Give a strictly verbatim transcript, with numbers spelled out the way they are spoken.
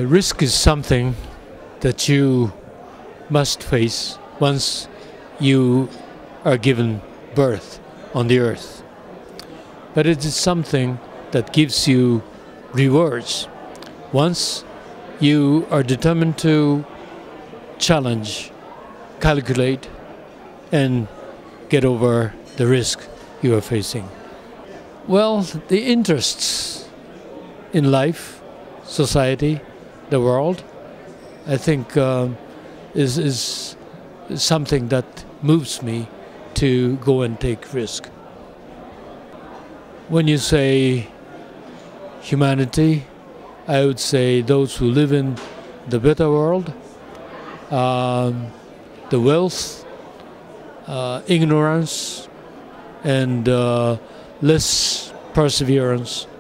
The risk is something that you must face once you are given birth on the earth. But it is something that gives you rewards once you are determined to challenge, calculate, and get over the risk you are facing. Well, the interests in life, society, the world, I think um, is, is something that moves me to go and take risk. When you say humanity, I would say those who live in the better world, um, the wealth, uh, ignorance, and uh, less perseverance